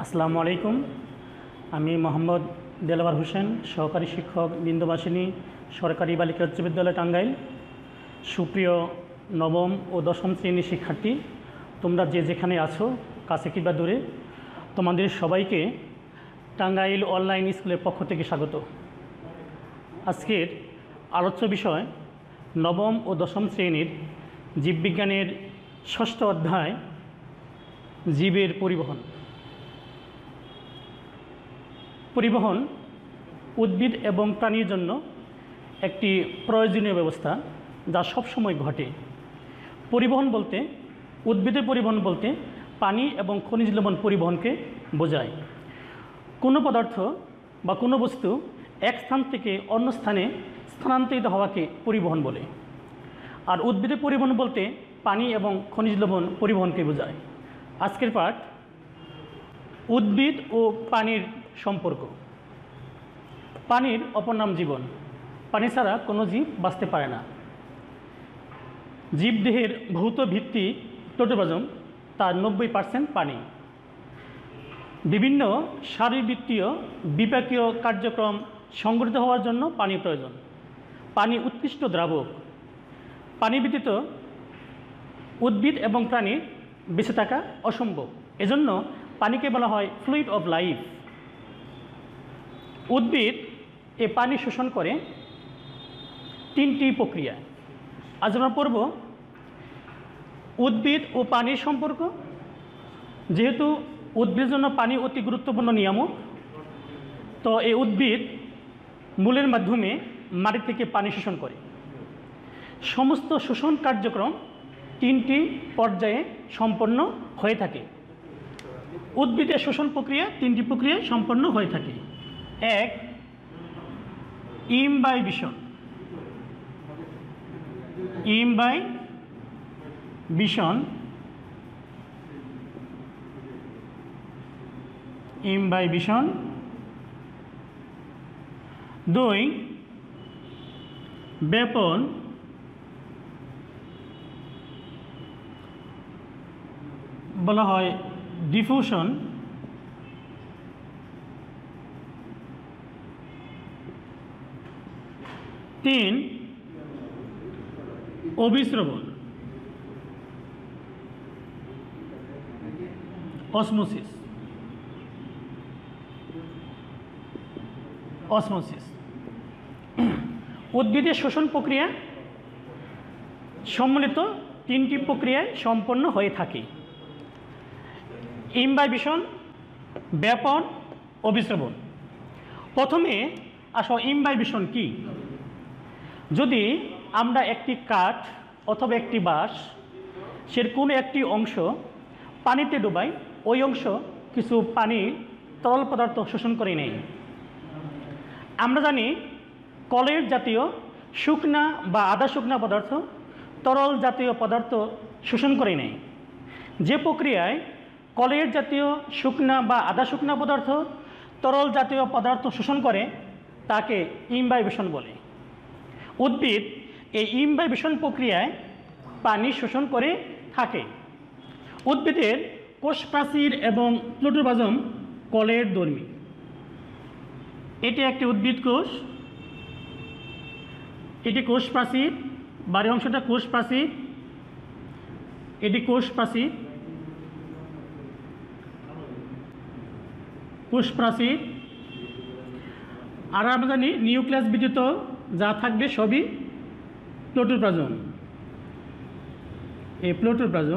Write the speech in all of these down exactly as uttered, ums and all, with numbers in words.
আসসালামু আলাইকুম। আমি মোহাম্মদ দেলাওয়ার হোসেন, সহকারী শিক্ষক বিন্দুবাসিনী সরকারি বালিকা উচ্চ বিদ্যালয় টাঙ্গাইল। সুপ্রিয় নবম ও দশম শ্রেণীর শিক্ষার্থী, তোমরা যে যেখানে আছো, কাছে কিংবা দূরে, তোমাদের সবাইকে টাঙ্গাইল অনলাইন স্কুলের পক্ষ থেকে স্বাগত। আজকের আলোচ্য বিষয় নবম ও দশম শ্রেণীর জীববিজ্ঞানের ষষ্ঠ অধ্যায় জীবের পরিবহন। পরিবহন উদ্ভিদ এবং প্রাণীর জন্য একটি প্রয়োজনীয় ব্যবস্থা, যা সবসময় ঘটে। পরিবহন বলতে উদ্ভিদের পরিবহন বলতে পানি এবং খনিজ লবণ পরিবহনকে বোঝায়। কোনো পদার্থ বা কোনো বস্তু এক স্থান থেকে অন্য স্থানে স্থানান্তরিত হওয়াকে পরিবহন বলে। আর উদ্ভিদের পরিবহন বলতে পানি এবং খনিজ লবণ পরিবহনকে বোঝায়। আজকের পাঠ উদ্ভিদ ও পানির সম্পর্ক। পানির অপর নাম জীবন। পানি ছাড়া কোনো জীব বাঁচতে পারে না। জীবদেহের ভৌত ভিত্তি প্রোটোপ্লাজম, তার নব্বই পার্সেন্ট পানি। বিভিন্ন শারীরবৃত্তীয় বিপাকীয় কার্যক্রম সংগঠিত হওয়ার জন্য পানি প্রয়োজন। পানি উৎকৃষ্ট দ্রাবক। পানি ব্যতীত উদ্ভিদ এবং প্রাণীর বেঁচে থাকা অসম্ভব। এজন্য পানিকে বলা হয় ফ্লুইড অফ লাইফ। উদ্ভিদ এ পানি শোষণ করে তিনটি প্রক্রিয়া। আজ আমরা পড়ব উদ্ভিদ ও পানির সম্পর্ক। যেহেতু উদ্ভিদের জন্য পানি অতি গুরুত্বপূর্ণ নিয়ামক, তো এই উদ্ভিদ মূলের মাধ্যমে মাটি থেকে পানি শোষণ করে। সমস্ত শোষণ কার্যক্রম তিনটি পর্যায়ে সম্পন্ন হয়ে থাকে। উদ্ভিদের শোষণ প্রক্রিয়া তিনটি প্রক্রিয়ায় সম্পন্ন হয়ে থাকে। এক, ইমবাইবিশন। ইমবাইবিশন ইমবাইবিশন দুই, ব্যাপন। বলা হয় ডিফিউশন। তিন, অভিস্রবণ অসমোসিস। অসমোসিস উদ্ভিদের শোষণ প্রক্রিয়া সম্মিলিত তিনটি প্রক্রিয়ায় সম্পন্ন হয়ে থাকে। ইমবাইবিশন, ব্যাপন, অভিস্রবণ। প্রথমে আসো ইমবাইবিশন কি। যদি আমরা একটি কাঠ অথবা একটি বাঁশ সের কোনো একটি অংশ পানিতে ডুবাই, ওই অংশ কিছু পানি তরল পদার্থ শোষণ করে নেয়। আমরা জানি কলের জাতীয় শুকনা বা আধা শুকনা পদার্থ তরল জাতীয় পদার্থ শোষণ করে নেয়। যে প্রক্রিয়ায় কলের জাতীয় শুকনা বা আধা শুকনা পদার্থ তরল জাতীয় পদার্থ শোষণ করে তাকে ইমবাইবিশন বলে। উদ্ভিদ এই ইমবাইবিশন প্রক্রিয়ায় পানি শোষণ করে থাকে। উদ্ভিদের কোষ প্রাচীর এবং প্রোটোপ্লাজম কলের ধর্মী। এটি একটি উদ্ভিদ কোষ। এটি কোষ প্রাচীর, বাড়ি অংশটা কোষ প্রাচীর। এটি কোষ প্রাচীর কোষ প্রাচীর আর আমরা জানি নিউক্লিয়াস ব্যতীত যা থাকবে সবই প্রোটোপ্লাজম। এই প্রোটোপ্লাজম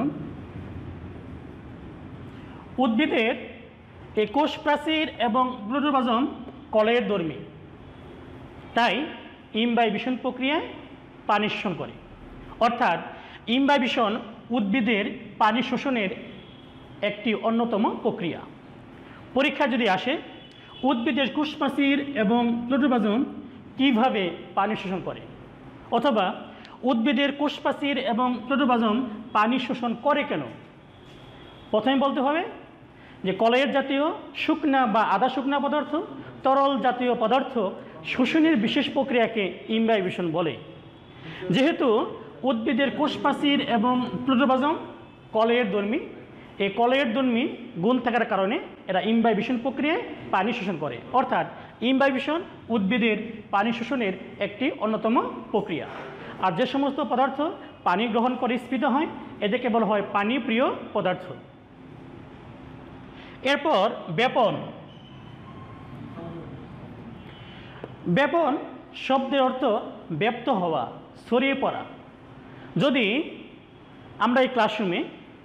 উদ্ভিদের এই কোষ প্রাচীর এবং প্রোটোপ্লাজম কলের ধর্মী, তাই ইমবাইবিশন প্রক্রিয়ায় পানি শোষণ করে। অর্থাৎ ইমবাইবিশন উদ্ভিদের পানি শোষণের একটি অন্যতম প্রক্রিয়া। পরীক্ষা যদি আসে উদ্ভিদের কোষ প্রাচীর এবং প্রোটোপ্লাজম কীভাবে পানি শোষণ করে, অথবা উদ্ভিদের কোষ প্রাচীর এবং প্রোটোপ্লাজম পানি শোষণ করে কেন, প্রথমে বলতে হবে যে কলের জাতীয় শুকনা বা আধা শুকনা পদার্থ তরল জাতীয় পদার্থ শোষণের বিশেষ প্রক্রিয়াকে ইমবাইবিশন বলে। যেহেতু উদ্ভিদের কোষ প্রাচীর এবং প্রোটোপ্লাজম কলের ধর্মী, এই কলয়েডধর্মী গুণ থাকার কারণে এরা ইমবাইবেশন প্রক্রিয়ায় পানি শোষণ করে। অর্থাৎ ইমবাইবেশন উদ্ভিদের পানি শোষণের একটি অন্যতম প্রক্রিয়া। আর যে সমস্ত পদার্থ পানি গ্রহণ করে স্ফীত হয় এদেরকে বলা হয় পানি প্রিয় পদার্থ। এরপর ব্যাপন। ব্যাপন শব্দের অর্থ ব্যাপ্ত হওয়া, ছড়িয়ে পড়া। যদি আমরা এই ক্লাসরুমে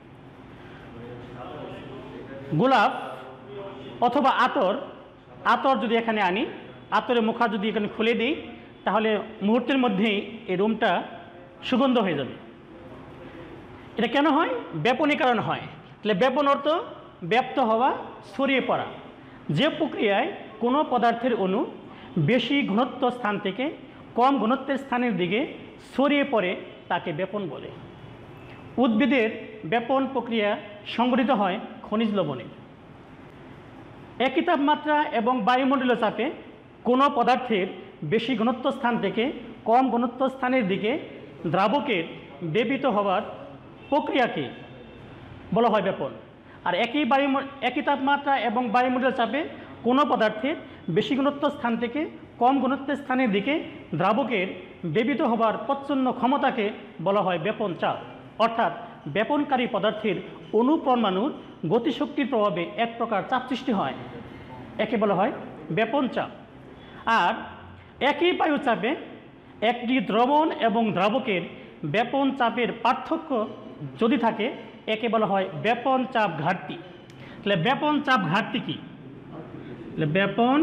গোলাপ অথবা আতর আতর যদি এখানে আনি, আতরের মুখা যদি এখানে খুলে দিই, তাহলে মুহূর্তের মধ্যেই এই রুমটা সুগন্ধ হয়ে যাবে। এটা কেন হয়? ব্যাপনের কারণে হয়। তাহলে ব্যাপন অর্থ ব্যাপ্ত হওয়া, ছড়িয়ে পড়া। যে প্রক্রিয়ায় কোনো পদার্থের অণু বেশি ঘনত্ব স্থান থেকে কম ঘনত্বের স্থানের দিকে ছড়িয়ে পড়ে তাকে ব্যাপন বলে। উদ্ভিদের ব্যাপন প্রক্রিয়া সংঘটিত হয় খনিজ লবণে। একই তাপমাত্রা এবং বায়ুমণ্ডলীয় চাপে কোনো পদার্থের বেশি ঘনত্ব স্থান থেকে কম ঘনত্ব স্থানের দিকে দ্রাবকের বেবিত হওয়ার প্রক্রিয়াকে বলা হয় ব্যাপন। আর একই বায়ু একই তাপমাত্রা এবং বায়ুমণ্ডলীয় চাপে কোনো পদার্থের বেশি ঘনত্ব স্থান থেকে কম ঘনত্বের স্থানের দিকে দ্রাবকের বেবিত হবার প্রচ্ছন্ন ক্ষমতাকে বলা হয় ব্যাপন চাপ। অর্থাৎ ব্যাপনকারী পদার্থের অণু পরমাণুর গতিশক্তির প্রভাবে এক প্রকার চাপ সৃষ্টি হয়, একে বলা হয় ব্যাপন চাপ। আর একই বায়ুচাপে একটি দ্রবণ এবং দ্রাবকের ব্যাপন চাপের পার্থক্য যদি থাকে একে বলা হয় ব্যাপন চাপ ঘাটতি। তাহলে ব্যাপন চাপ ঘাটতি কি? ব্যাপন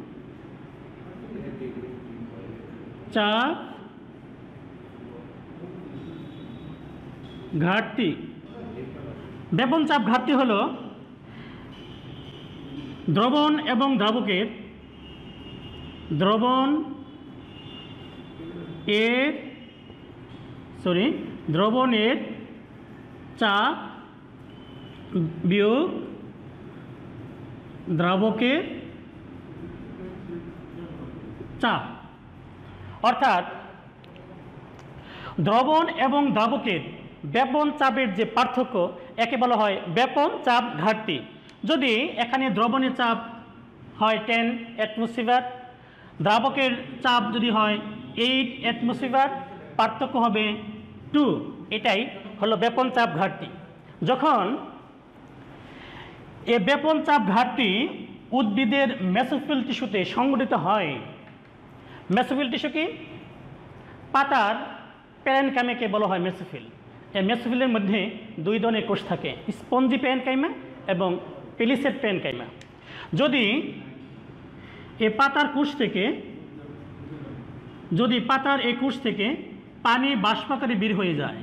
চাপ ঘাটতি। ব্যাপন চাপ ঘাটতি হলো দ্রবণ এবং দ্রাবকের দ্রবণ এর সরি দ্রবণের চাপ বিয়োগ দ্রাবকের চাপ। অর্থাৎ দ্রবণ এবং দ্রাবকের ব্যাপন চাপের যে পার্থক্য একে বলা হয় ব্যাপন চাপ ঘাটতি। যদি এখানে দ্রবণের চাপ হয় টেন অ্যাটমসফিয়ার, দ্রাবকের চাপ যদি হয় এইট অ্যাটমসফিয়ার, পার্থক্য হবে টু। এটাই হলো ব্যাপন চাপ ঘাটতি। যখন এই ব্যাপন চাপ ঘাটতি উদ্ভিদের মেসোফিল টিস্যুতে সংঘটিত হয়, মেসোফিল টিস্যু কি? পাতার প্যারেনকাইমাকে বলা হয় মেসোফিল। এই মেসোফিলের মধ্যে দুই ধরনের কোষ থাকে, স্পঞ্জি প্যারেনকাইমা এবং পেলিসেড প্যারেনকাইমা। যদি এই পাতার কোষ থেকে যদি পাতার এই কোষ থেকে পানি বাষ্পাকারে বের হয়ে যায়,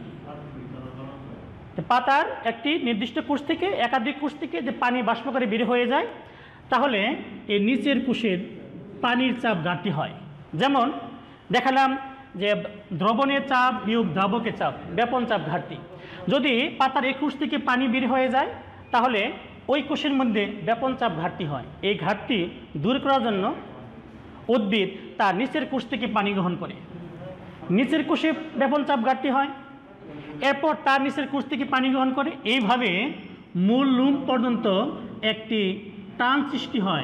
পাতার একটি নির্দিষ্ট কোষ থেকে একাধিক কোষ থেকে যে পানি বাষ্পাকারে বের হয়ে যায়, তাহলে এই নিচের কোষের পানির চাপ ঘাটতি হয়। যেমন দেখালাম যে দ্রবণের চাপ বিয়োগ দ্রাবকের চাপ, ব্যাপন চাপ ঘাটতি। যদি পাতার এই কোষ থেকে পানি বের হয়ে যায় তাহলে ওই কোষের মধ্যে ব্যাপন চাপ ঘাটতি হয়। এই ঘাটতি দূর করার জন্য উদ্ভিদ তার নিচের কোষ থেকে পানি গ্রহণ করে, নিচের কোষে ব্যাপন চাপ ঘাটতি হয়, এরপর তার নিচের কোষ থেকে পানি গ্রহণ করে। এইভাবে মূল লুম পর্যন্ত একটি টান সৃষ্টি হয়,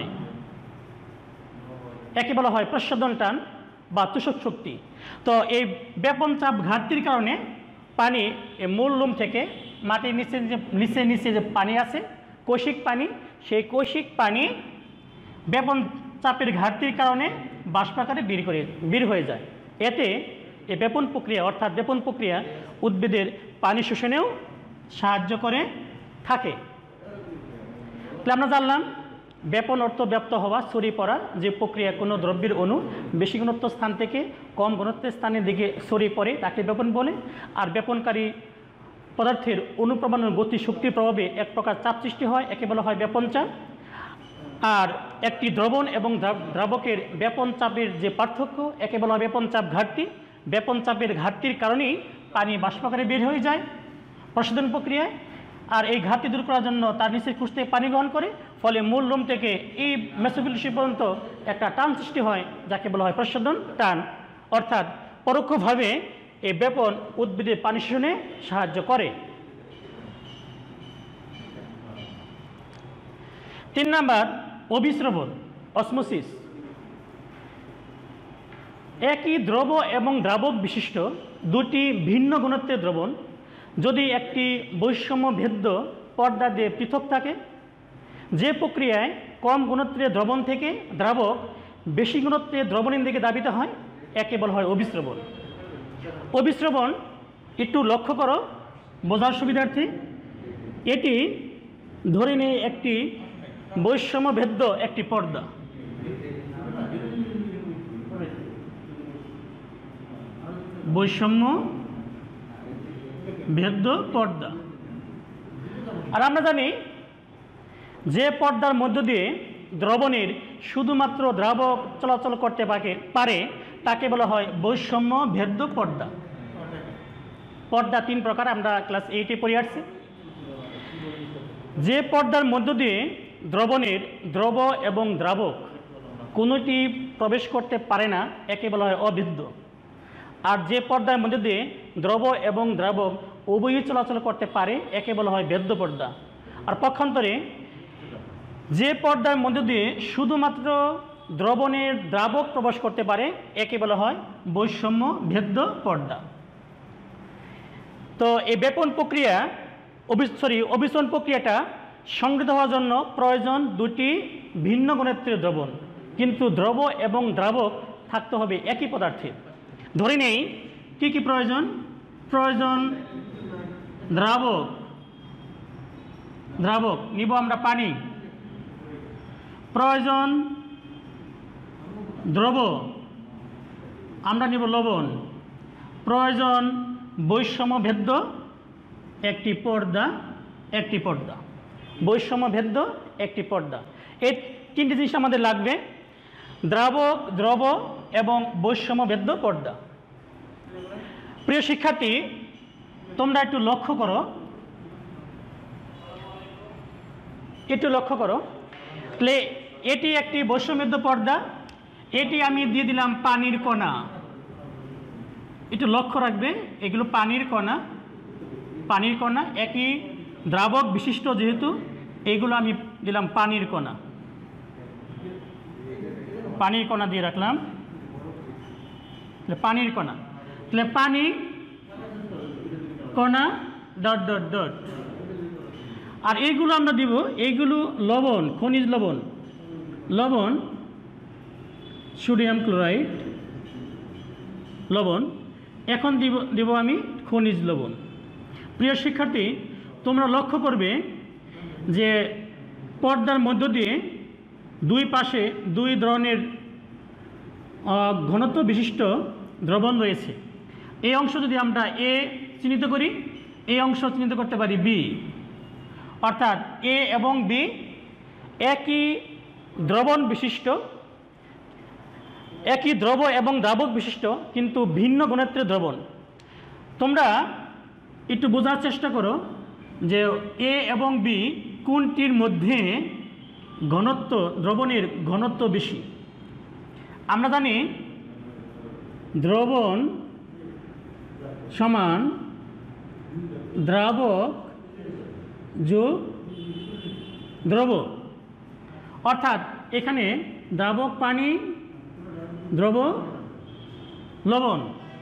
একে বলা হয় প্রস্বাদন টান বা তোষক শক্তি। তো এই ব্যাপন চাপ ঘাটতির কারণে পানি মূল লুম থেকে মাটির নিচে যে নিচে নিচে যে পানি আছে কৈশিক পানি, সেই কৈশিক পানি ব্যাপন চাপের ঘাটতির কারণে বাষ্পাকারে বের করে বের হয়ে যায়। এতে এই ব্যাপন প্রক্রিয়া অর্থাৎ ব্যাপন প্রক্রিয়া উদ্ভিদের পানি শোষণেও সাহায্য করে থাকে। তাহলে আমরা জানলাম ব্যাপন অর্থ ব্যাপ্ত হওয়া, ছড়িয়ে পড়া। যে প্রক্রিয়া কোনো দ্রব্যের অণু বেশি ঘনত্ব স্থান থেকে কম ঘনত্বের স্থানের দিকে ছড়িয়ে পড়ে তাকে ব্যাপন বলে। আর ব্যাপনকারী পদার্থের অণু পরমাণুর গতি শক্তির প্রভাবে এক প্রকার চাপ সৃষ্টি হয়, একে বলা হয় ব্যাপন চাপ। আর একটি দ্রবণ এবং দ্রাবকের ব্যাপন চাপের যে পার্থক্য একে বলা হয় ব্যাপন চাপ ঘাটতি। ব্যাপন চাপের ঘাটতির কারণেই পানি বাষ্পাকারে বের হয়ে যায় প্রশোধন প্রক্রিয়ায়। আর এই ঘাটতি দূর করার জন্য তার নিচের কোষ থেকে পানি গ্রহণ করে, ফলে মূল লোম থেকে এই মেসোফিল টিস্যু পর্যন্ত একটা টান সৃষ্টি হয় যাকে বলা হয় প্রশোধন টান। অর্থাৎ পরোক্ষভাবে এই ব্যাপন উদ্ভিদের পানি শোষণে সাহায্য করে। তিন নাম্বার অভিস্রবণ, অসমোসিস। একই দ্রব এবং দ্রাবক বিশিষ্ট দুটি ভিন্ন ঘনত্বের দ্রবণ যদি একটি বৈষম্য ভেদ্য পর্দা দিয়ে পৃথক থাকে, যে প্রক্রিয়ায় কম ঘনত্বের দ্রবণ থেকে দ্রাবক বেশি ঘনত্বের দ্রবণের দিকে দাবিত হয়, একে বলা হয় অভিস্রবণ। অভিস্রবণ একটু লক্ষ্য করো বোঝার সুবিধার্থে। এটি ধরে নিয়ে একটি বৈষম্য ভেদ্য একটি পর্দা, বৈষম্য ভেদ্য পর্দা। আর আমরা জানি যে পর্দার মধ্য দিয়ে দ্রবণের শুধুমাত্র দ্রাবক চলাচল করতে পারে তাকে বলা হয় বৈষম্য ভেদ্য পর্দা। পর্দা তিন প্রকার, আমরা ক্লাস এইটে পড়ে আসছি। যে পর্দার মধ্য দিয়ে দ্রবণের দ্রব এবং দ্রাবক কোনোটি প্রবেশ করতে পারে না একে বলা হয় অভেদ্য। আর যে পর্দার মধ্যে দিয়ে দ্রব এবং দ্রাবক উভয়ই চলাচল করতে পারে একে বলা হয় ভেদ্য পর্দা। আর পক্ষান্তরে যে পর্দার মধ্য দিয়ে শুধুমাত্র দ্রবণের দ্রাবক প্রবেশ করতে পারে একে বলা হয় বৈষম্য ভেদ্য পর্দা। তো এই ব্যাপন প্রক্রিয়া সরি অভিসরণ প্রক্রিয়াটা সংগৃহীত হওয়ার জন্য প্রয়োজন দুটি ভিন্ন ঘনত্বের দ্রবণ, কিন্তু দ্রব এবং দ্রাবক থাকতে হবে একই পদার্থের। ধরে নেই কী কী প্রয়োজন? প্রয়োজন দ্রাবক, দ্রাবক নিব আমরা পানি। প্রয়োজন দ্রব, আমরা নিব লবণ। প্রয়োজন বৈষম্য ভেদ্য একটি পর্দা, একটি পর্দা বৈষম্য ভেদ্য একটি পর্দা। এই তিনটি জিনিস আমাদের লাগবে, দ্রাবক, দ্রব এবং বৈষম্য ভেদ্য পর্দা। প্রিয় শিক্ষার্থী, তোমরা একটু লক্ষ্য করো, একটু লক্ষ্য করো তাহলে এটি একটি বৈষম্য ভেদ্য পর্দা, এটি আমি দিয়ে দিলাম পানির কণা। একটু লক্ষ্য রাখবে, এগুলো পানির কণা, পানির কণা একই দ্রাবক বিশিষ্ট, যেহেতু এইগুলো আমি দিলাম পানির কণা, পানির কণা দিয়ে রাখলাম, পানির কণা। তাহলে পানি কণা ডট ডট ডট। আর এইগুলো আমরা দিব, এইগুলো লবণ, খনিজ লবণ, লবণ সোডিয়াম ক্লোরাইড লবণ। এখন দিব দেব আমি খনিজ লবণ। প্রিয় শিক্ষার্থী, তোমরা লক্ষ্য করবে যে পর্দার মধ্য দিয়ে দুই পাশে দুই ধরনের ঘনত্ব বিশিষ্ট দ্রবণ রয়েছে। এই অংশ যদি আমরা এ চিহ্নিত করি, এই অংশ চিহ্নিত করতে পারি বি, অর্থাৎ এ এবং বি একই দ্রবণ বিশিষ্ট, একই দ্রব এবং দ্রাবক বিশিষ্ট কিন্তু ভিন্ন ঘনত্বের দ্রবণ। তোমরা একটু বোঝার চেষ্টা করো যে এ এবং বি কোনটির মধ্যে ঘনত্ব, দ্রবণের ঘনত্ব বেশি। আমরা জানি দ্রবণ সমান দ্রাবক যোগ দ্রব, অর্থাৎ এখানে দ্রাবক পানি, দ্রব লবণ,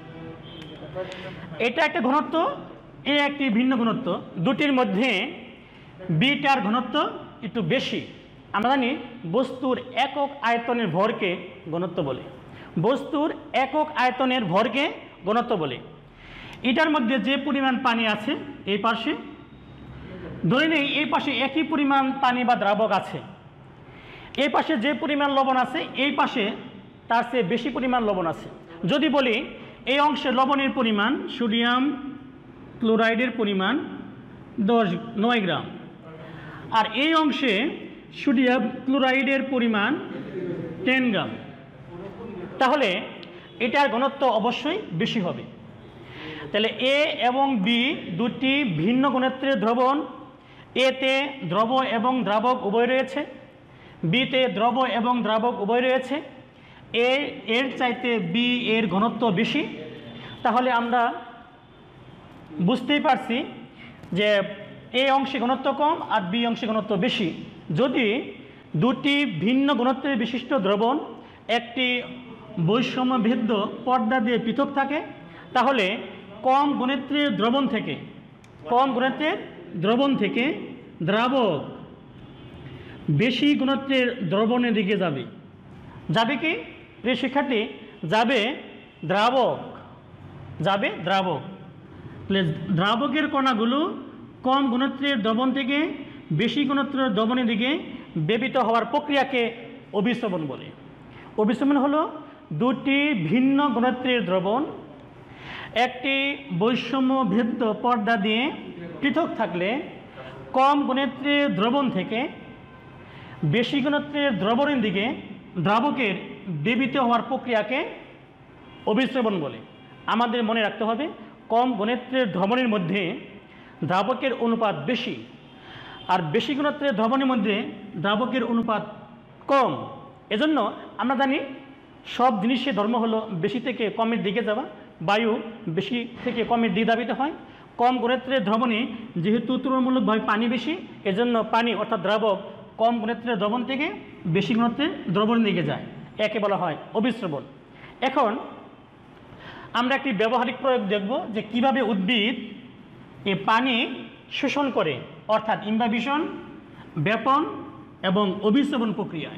এটা একটা ঘনত্ব, এ একটি ভিন্ন ঘনত্ব। দুটির মধ্যে বিটার ঘনত্ব একটু বেশি। আমরা জানি বস্তুর একক আয়তনের ভরকে ঘনত্ব বলে, বস্তুর একক আয়তনের ভরকে ঘনত্ব বলে। এটার মধ্যে যে পরিমাণ পানি আছে এই পাশে, ধরে নেই এই পাশে একই পরিমাণ পানি বা দ্রাবক আছে, এই পাশে যে পরিমাণ লবণ আছে এই পাশে তার চেয়ে বেশি পরিমাণ লবণ আছে। যদি বলি এই অংশে লবণের পরিমাণ, সোডিয়াম ক্লোরাইডের পরিমাণ দশ নয় গ্রাম, আর এই অংশে সোডিয়াম ক্লোরাইডের পরিমাণ টেন গ্রাম, তাহলে এটার ঘনত্ব অবশ্যই বেশি হবে। তাহলে এ এবং বি দুটি ভিন্ন ঘনত্বের দ্রবণ। এতে দ্রব এবং দ্রাবক উভয় রয়েছে, বিতে দ্রব এবং দ্রাবক উভয় রয়েছে। এ এর চাইতে বি এর ঘনত্ব বেশি। তাহলে আমরা বুঝতেই পারছি যে এ অংশে ঘনত্ব কম আর বি অংশে ঘনত্ব বেশি। যদি দুটি ভিন্ন ঘনত্বের বিশিষ্ট দ্রবণ একটি বৈষম্যভেদ্য পর্দা দিয়ে পৃথক থাকে, তাহলে কম ঘনত্বের দ্রবণ থেকে কম ঘনত্বের দ্রবণ থেকে দ্রাবক বেশি ঘনত্বের দ্রবণের দিকে যাবে। যাবে কি প্রিয় শিক্ষার্থী? যাবে দ্রাবক যাবে দ্রাবক তাহলে দ্রাবকের কণাগুলো কম ঘনত্বের দ্রবণ থেকে বেশি ঘনত্বের দ্রবণের দিকে বেবিত হওয়ার প্রক্রিয়াকে অভিস্রবণ বলে। অভিস্রবণ হলো দুটি ভিন্ন ঘনত্বের দ্রবণ একটি বৈষম্যভেদ্য পর্দা দিয়ে পৃথক থাকলে কম ঘনত্বের দ্রবণ থেকে বেশি ঘনত্বের দ্রবণের দিকে দ্রাবকের বেবিত হওয়ার প্রক্রিয়াকে অভিস্রবণ বলে। আমাদের মনে রাখতে হবে কম ঘনত্বের দ্রবণের মধ্যে দ্রাবকের অনুপাত বেশি, আর বেশি ঘনত্বের দ্রবণের মধ্যে দ্রাবকের অনুপাত কম। এজন্য আমরা জানি সব জিনিসের ধর্ম হলো বেশি থেকে কমের দিকে যাওয়া। বায়ু বেশি থেকে কমের দিকে ধাবিত হয়। কম ঘনত্বের দ্রবণে যেহেতু তুলনামূলকভাবে পানি বেশি, এজন্য পানি অর্থাৎ দ্রাবক কম ঘনত্বের দ্রবণ থেকে বেশি ঘনত্বের দ্রবণের দিকে যায়, একে বলা হয় অভিস্রবণ। এখন আমরা একটি ব্যবহারিক প্রয়োগ দেখব যে কিভাবে উদ্ভিদ এই পানি শোষণ করে, অর্থাৎ ইম্বাবিশন, ব্যাপন এবং অভিস্রবণ প্রক্রিয়ায়।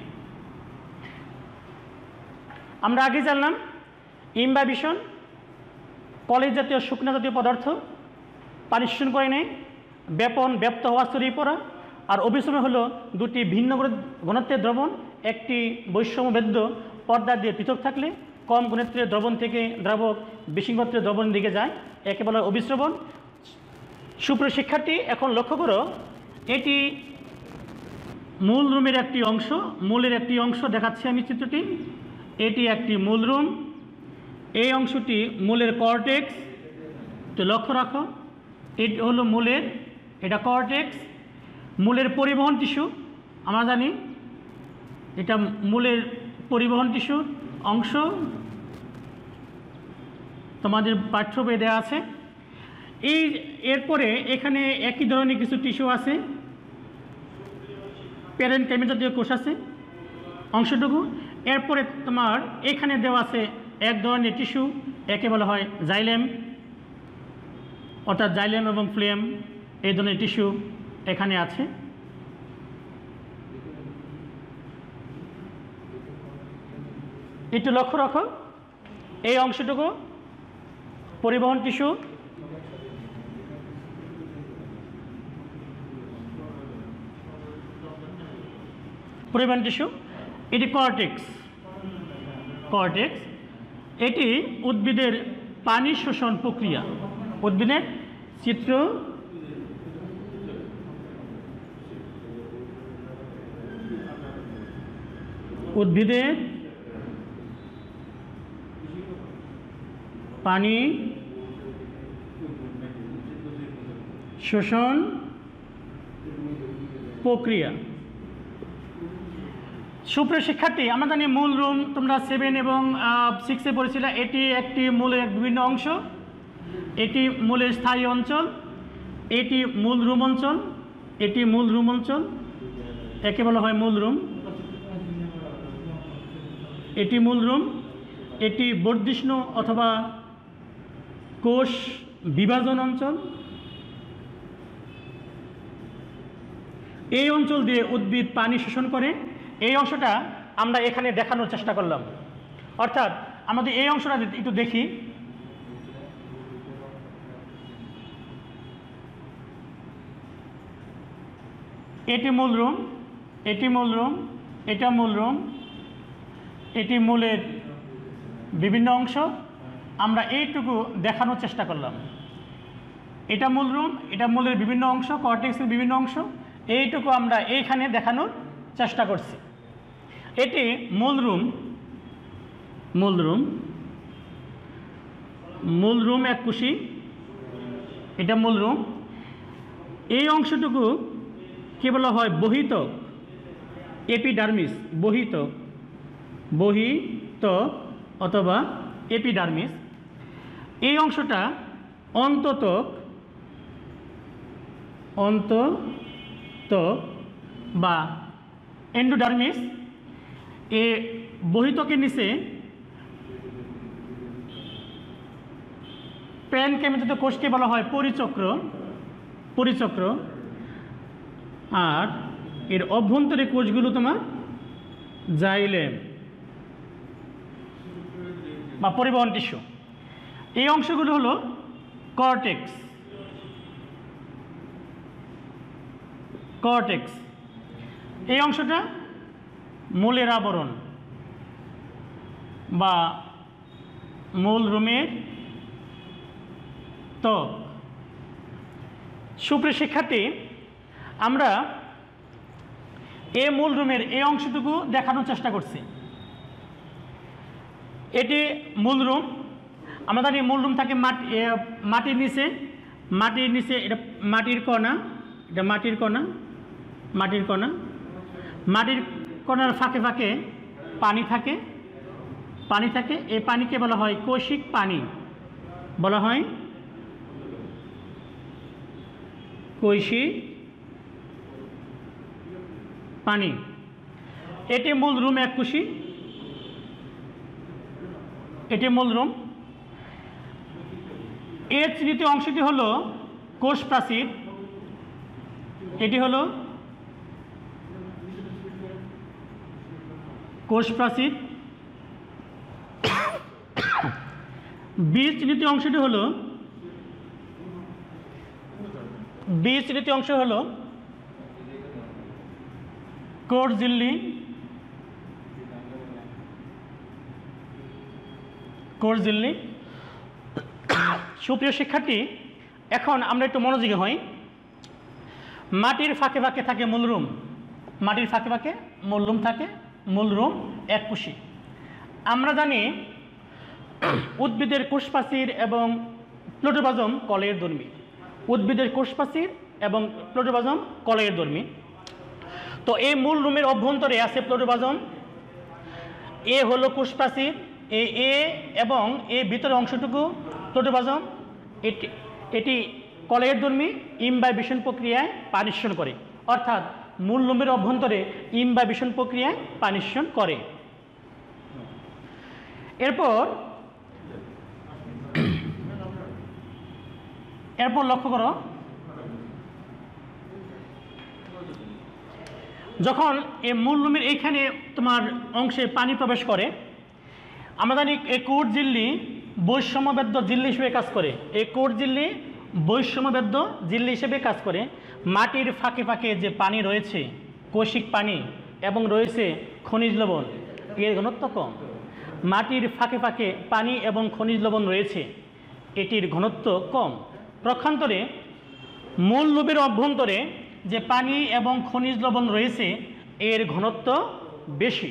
আমরা আগে জানলাম ইম্বাবিশন কলেজ জাতীয় শুকনো জাতীয় পদার্থ পানি শোষণ করে নেয়, ব্যাপন ব্যাপ্ত হওয়া ছড়িয়ে পড়া, আর অভিস্রবণ হলো দুটি ভিন্ন ঘনত্বের দ্রবণ একটি বৈষম্যভেদ্য পর্দা দিয়ে পৃথক থাকলে কম ঘনত্বের দ্রবণ থেকে দ্রাবক বেশি ঘনত্বের দ্রবণের দিকে যায়, একে বলা হয় অভিস্রবণ। সুপ্রিয় শিক্ষার্থী, এখন লক্ষ্য করো, এটি মূল রুমের একটি অংশ, মূলের একটি অংশ দেখাচ্ছি আমি চিত্রটি। এটি একটি মূল রুম, এই অংশটি মূলের কর্টেক্স। তো লক্ষ্য রাখো, এটি হলো মূলের, এটা কর্টেক্স। মূলের পরিবহন টিস্যু আমরা জানি, এটা মূলের পরিবহন টিস্যুর অংশ, তোমাদের পাঠ্য বইয়ে দেওয়া আছে। এই এরপরে এখানে একই ধরনের কিছু টিস্যু আছে, প্যারেনকাইমা জাতীয় কোষ আছে অংশটুকু। এরপরে তোমার এখানে দেওয়া আছে এক ধরনের টিস্যু, একে বলা হয় জাইলেম, অর্থাৎ জাইলেম এবং ফ্লেম এই ধরনের টিস্যু এখানে আছে। একটু লক্ষ্য রাখো, এই অংশটুকু পরিবহন টিস্যু, পরিবহন টিস্যু, এটি কর্টেক্স। কর্টেক্স এটি উদ্ভিদের পানি শোষণ প্রক্রিয়া। উদ্ভিদের চিত্র উদ্ভিদের পানি শোষণ প্রক্রিয়া। সুপ্রিয় শিক্ষার্থী, আমরা জানি মূল রুম তোমরা সেভেন এবং সিক্সে পড়েছিল। এটি একটি মূলের বিভিন্ন অংশ, এটি মূলের স্থায়ী অঞ্চল, এটি মূল রুম অঞ্চল, এটি মূল রুম অঞ্চল, একে বলা হয় মূল রুম। এটি মূল রুম, এটি বর্ধিষ্ণু অথবা কোষ বিভাজন অঞ্চল। এই অঞ্চল দিয়ে উদ্ভিদ পানি শোষণ করে। এই অংশটা আমরা এখানে দেখানোর চেষ্টা করলাম, অর্থাৎ আমাদের এই অংশটা একটু দেখি। এটি মূল রুম, এটি মূল রুম, এটা মূল রুম, এটি মূলের বিভিন্ন অংশ। আমরা এইটুকু দেখানোর চেষ্টা করলাম। এটা মূল রুম, এটা মূলের বিভিন্ন অংশ, কর্টেক্সের বিভিন্ন অংশ, এইটুকু আমরা এইখানে দেখানোর চেষ্টা করছি। এটি মূল রুম, মূল রুম, মূল রুম এক কোষী, এটা মূল রুম। এই অংশটুকু কি বলা হয়? বহিত এপিডার্মিস, বহিত বহিত অথবা এপিডার্মিস। এই অংশটা অন্ততক অন্তত বা এন্ডোডার্মিস। এ বহিত্বকের নিচে প্যানক্যামিতিত কোষকে বলা হয় পরিচক্র পরিচক্র আর এর অভ্যন্তরে কোষগুলো তোমার জাইলেম বা পরিবহন টিস্যু। এই অংশগুলো হলো কর্টেক্স কর্টেক্স এই অংশটা মূলের আবরণ বা মূল রুমের ত্বক। সুপ্রিয় শিক্ষার্থী, আমরা এ মূল রুমের এই অংশটুকু দেখানোর চেষ্টা করছি। এটি মূল রুম। আমরা জানি মূল রুম থাকে মাটি মাটির নিচে মাটির নিচে এটা মাটির কণা, এটা মাটির কণা মাটির কণা মাটির কণার ফাঁকে ফাঁকে পানি থাকে পানি থাকে এই পানিকে বলা হয় কৌশিক পানি, বলা হয় কৈশিক পানি। এটি মূল রুম এক কোষী, এটি মূল রুম। এর তৃতীয় অংশটি হলো কোষ প্রাচীর। এটি হলো কোষ প্রাচীর। বীজ চিহ্নিত অংশটি হলো বীজ চিহ্নিত অংশ হলো কোষ ঝিল্লি কোষ ঝিল্লি। সুপ্রিয় শিক্ষার্থী, এখন আমরা একটু মনোযোগী হই। মাটির ফাঁকে ফাঁকে থাকে মূলরুম, মাটির ফাঁকে ফাঁকে মূলরুম থাকে, মূলরুম এক কোষী। আমরা জানি উদ্ভিদের কোষপ্রাচীর এবং প্লোটোপ্লাজম কলের ধর্মী, উদ্ভিদের কোষপ্রাচীর এবং প্লোটোপ্লাজম কলের ধর্মী। তো এই মূল রুমের অভ্যন্তরে আছে প্লোটোপ্লাজম। এ হলো কোষপ্রাচীর, এ এ এবং এ ভিতরের অংশটুকু প্লোটোপ্লাজম। এটি এটি কলের ধর্মী ইমবাইবেশন প্রক্রিয়ায় পানিশন করে, অর্থাৎ মূল রুমের অভ্যন্তরে ইমবাইবেশন প্রক্রিয়ায় পানিশন করে। এরপর এরপর লক্ষ্য করো, যখন এই মূল রুমের এইখানে তোমার অংশে পানি প্রবেশ করে, আমরা জানি এই কোষ ঝিল্লি বৈষম্যবেদ্য ঝিল্লি হিসেবে কাজ করে। এই কোষ ঝিল্লি বৈষম্যবেদ্য ঝিল্লি হিসেবে কাজ করে। মাটির ফাঁকে ফাঁকে যে পানি রয়েছে, কৌশিক পানি, এবং রয়েছে খনিজ লবণ, এর ঘনত্ব কম। মাটির ফাঁকে ফাঁকে পানি এবং খনিজ লবণ রয়েছে, এটির ঘনত্ব কম। পক্ষান্তরে মূল রুমের অভ্যন্তরে যে পানি এবং খনিজ লবণ রয়েছে, এর ঘনত্ব বেশি।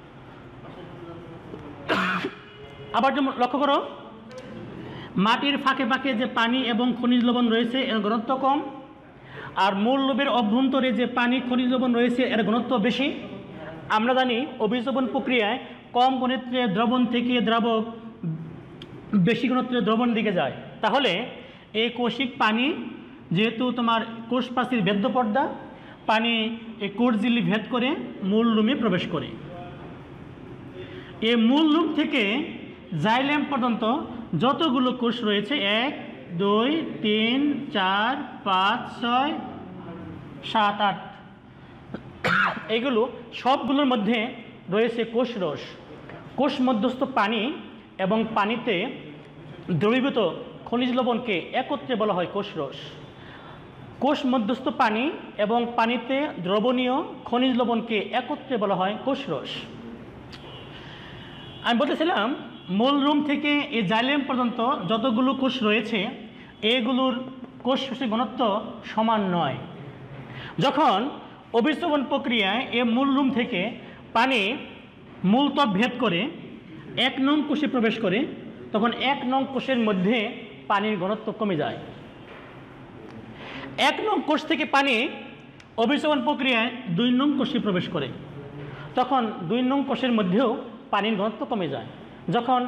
আবার লক্ষ্য করো, মাটির ফাঁকে ফাঁকে যে পানি এবং খনিজ লবণ রয়েছে, এর ঘনত্ব কম। আর মূল রুমের অভ্যন্তরে যে পানি খনিজ লবণ রয়েছে, এর ঘনত্ব বেশি। আমরা জানি অভিযোজন প্রক্রিয়ায় কম ঘনত্বের দ্রবণ থেকে দ্রাবক বেশি ঘনত্বের দ্রবণ দিকে যায়। তাহলে এই কৌশিক পানি যেহেতু তোমার কোষ প্রাচীর ভেদ্য পর্দা, পানি এই কোষ ঝিল্লি ভেদ করে মূল রুমে প্রবেশ করে। এই মূল রুম থেকে জাইলেম পর্যন্ত যতগুলো কোষ রয়েছে, এক দুই তিন চার পাঁচ ছয় সাত আট, এগুলো সবগুলোর মধ্যে রয়েছে কোষরস। কোষ মধ্যস্থ পানি এবং পানিতে দ্রবীভূত খনিজ লবণকে একত্রে বলা হয় কোষরস। কোষ মধ্যস্থ পানি এবং পানিতে দ্রবণীয় খনিজ লবণকে একত্রে বলা হয় কোষরস। আমি বলতেছিলাম মূল রুম থেকে এই জাইলেম পর্যন্ত যতগুলো কোষ রয়েছে, এগুলোর কোষ রসের ঘনত্ব সমান নয়। যখন অভিস্রবণ প্রক্রিয়ায় এ মূল রুম থেকে পানি মূলত্বক ভেদ করে এক নং কোষে প্রবেশ করে, তখন এক নং কোষের মধ্যে পানির ঘনত্ব কমে যায়। এক নং কোষ থেকে পানি অভিস্রবণ প্রক্রিয়ায় দুই নং কোষে প্রবেশ করে, তখন দুই নং কোষের মধ্যেও পানির ঘনত্ব কমে যায়। যখন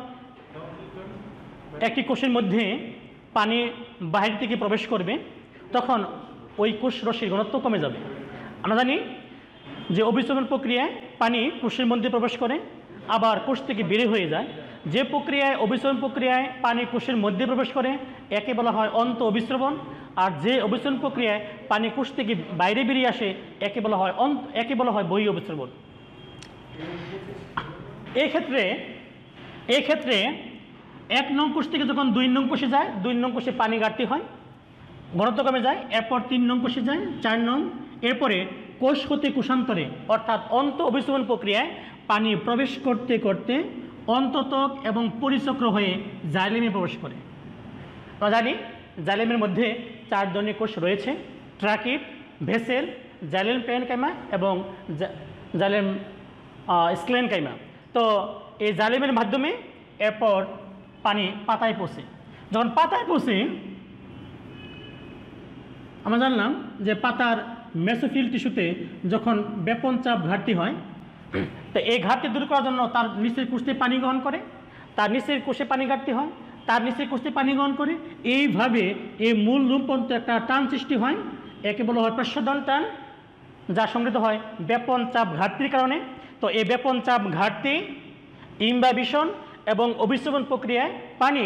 একটি কোষের মধ্যে পানি বাহির থেকে প্রবেশ করবে, তখন ওই কোষ রসের ঘনত্ব কমে যাবে। আমরা জানি যে অভিসরণ প্রক্রিয়ায় পানি কোষের মধ্যে প্রবেশ করে আবার কোষ থেকে বের হয়ে যায়, যে প্রক্রিয়ায় অভিসরণ প্রক্রিয়ায় পানি কোষের মধ্যে প্রবেশ করে একে বলা হয় অন্ত অভিস্রবণ, আর যে অভিসরণ প্রক্রিয়ায় পানি কোষ থেকে বাইরে বেরিয়ে আসে একে বলা হয় অন্ত একে বলা হয় বহি অভিস্রবণ। এই ক্ষেত্রে এই ক্ষেত্রে এক নং কোষ থেকে যখন দুই নং কোষে যায়, দুই নং কোষে পানি ঘাটতি হয়, ঘনত্ব কমে যায়, এরপর তিন নং কোষে যায়, চার নং, এরপরে কোষ হতে কোষান্তরে অর্থাৎ অন্ত অভিসরণ প্রক্রিয়ায় পানি প্রবেশ করতে করতে অন্ততক এবং পরিচক্র হয়ে জাইলেমে প্রবেশ করে। আমরা জানি জাইলেমের মধ্যে চার ধরনের কোষ রয়েছে: ট্রাকিট, ভেসেল, জাইলেম পেরেনকাইমা এবং জাইলেম স্ক্লেনকাইমা। তো এই জাইলেমের মাধ্যমে এরপর পানি পাতায় পৌঁছে। যখন পাতায় পৌঁছে আমরা জানলাম যে পাতার মেসোফিল টিস্যুতে যখন ব্যাপন চাপ ঘাটতি হয়, তো এই ঘাটতি দূর করার জন্য তার নিচের কোষে পানি গ্রহণ করে, তার নিচের কোষে পানি ঘাটতি হয়, তার নিচের কোষে পানি গ্রহণ করে, এইভাবে এই মূল রূপন্ত একটা টান সৃষ্টি হয়, একে বলা হয় প্রস্বদন টান, যা সংগৃহীত হয় ব্যাপন চাপ ঘাটতির কারণে। তো এই ব্যাপন চাপ ঘাটতি, ইমবাইবিশন এবং অভিস্রবণ প্রক্রিয়ায় পানি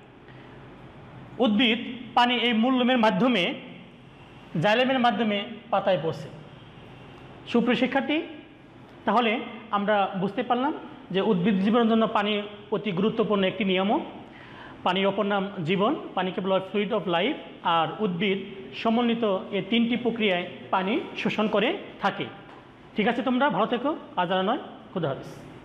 উদ্ভিদ পানি এই মূল লোমের মাধ্যমে জাইলেমের মাধ্যমে পাতায় পৌঁছে। সুপ্রিয় শিক্ষার্থী, তাহলে আমরা বুঝতে পারলাম যে উদ্ভিদ জীবনের জন্য পানি অতি গুরুত্বপূর্ণ একটি নিয়ামক। পানির অপর নাম জীবন, পানিকে বলা হয় ফ্লুইড অফ লাইফ, আর উদ্ভিদ সমন্বিত এই তিনটি প্রক্রিয়ায় পানি শোষণ করে থাকে। ঠিক আছে, তোমরা ভালো থেকো, আজ আর নয়, খুদা হাফেজ।